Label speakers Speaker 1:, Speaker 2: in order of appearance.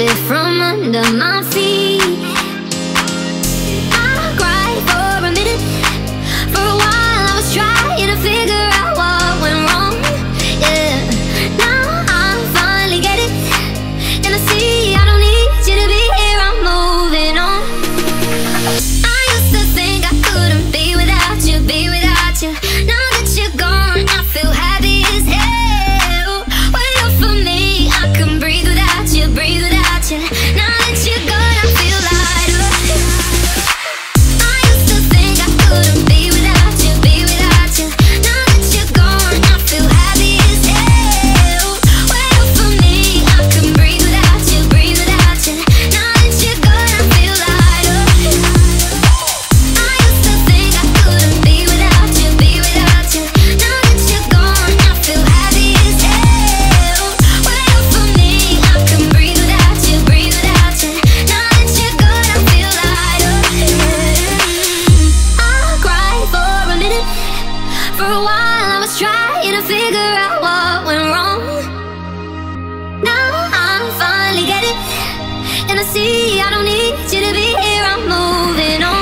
Speaker 1: it from under my feet. I cried for a minute. For a while I was trying to figure out what went wrong. Yeah, now I finally get it, and I see I don't need you to be here. I'm moving on. I used to think I couldn't be without you, be without you. Now that you're gone, I feel happy as hell. Wait up for me, I can breathe without you, breathe without you. Now that you're gone, I feel lighter. I used to think I couldn't be without you, be without you. Now that you're gone, I feel happy as hell. Wait up for me, I can breathe without you, breathe without you. Now that you're gone, I feel lighter. I used to think I couldn't be without you, be without you. Now that you're gone, I feel happy as hell. Wait up for me, I can breathe without you, breathe without you. Now that you're gone, I feel lighter. I cried for a minute. For a while I was trying to figure out what went wrong. Now I finally get it, and I see I don't need you to be here. I'm moving on.